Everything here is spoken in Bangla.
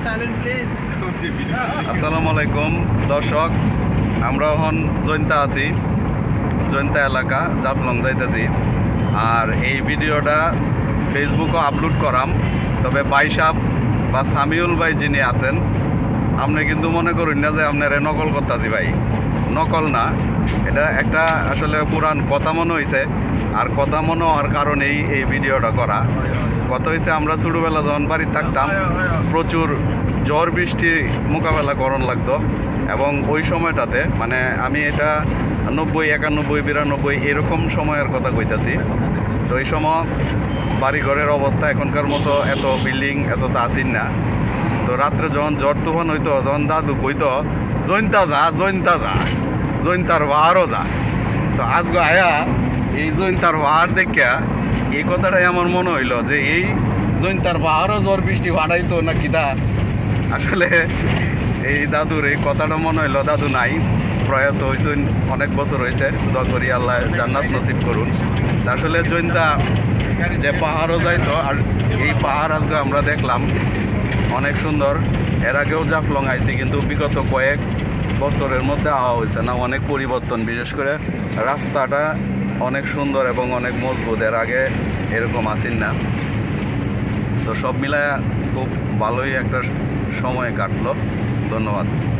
আসসালামু আলাইকুম দর্শক, আমরা এখন জৈন্তা আছি, জৈন্তা এলাকা জাফলং যাইতেছি। আর এই ভিডিওটা ফেসবুকে আপলোড করাম। তবে ভাই সাহেব বা সামিউল ভাই যিনি আছেন, আপনি কিন্তু মনে করুন না যে আপনারা নকল করতেছি। ভাই নকল না, এটা একটা আসলে পুরান কথা মনে হয়েছে। আর কথা মনে হওয়ার কারণেই এই ভিডিওটা করা। কথা হয়েছে, আমরা ছোটোবেলা যখন বাড়িতে থাকতাম প্রচুর ঝড় বৃষ্টি মোকাবেলা করণ লাগতো। এবং ওই সময়টাতে মানে আমি এটা 90, 91, 92 এরকম সময়ের কথা কইতাছি। তো এই সময় বাড়িঘরের অবস্থা এখনকার মতো এত বিল্ডিং এত তা আসিন না। তো রাত্রে যখন ঝড় তুফান হইতো, তখন দাদু কইতো জৈন্তা যা, জৈন্তা যা, জৈন্তার বাহারও যা। তো আজকে আয়া এই জৈন্তার বাহার দেখিয়া এই কথাটাই আমার মনে হইলো যে এই জৈন্তার বাহারও ঝড় বৃষ্টি বাড়াইতো না কিনা। আসলে এই দাদুর এই কথাটা মনে হইলো, দাদু নাই, প্রয়াত হয়েছেন অনেক বছর হয়েছে। দোয়া করি আল্লাহ জান্নাত নসিব করুন। আসলে জৈন্তা যে পাহাড়ও যাইতো, আর এই পাহাড় আজকে আমরা দেখলাম অনেক সুন্দর। এর আগেও জাফলং আইছি, কিন্তু বিগত কয়েক বছরের মধ্যে আওয়া হয়েছে না, অনেক পরিবর্তন। বিশেষ করে রাস্তাটা অনেক সুন্দর এবং অনেক মজবুত, এর আগে এরকম আসেন না। তো সব মিলায় খুব ভালোই একটা সময় কাটলো। ধন্যবাদ।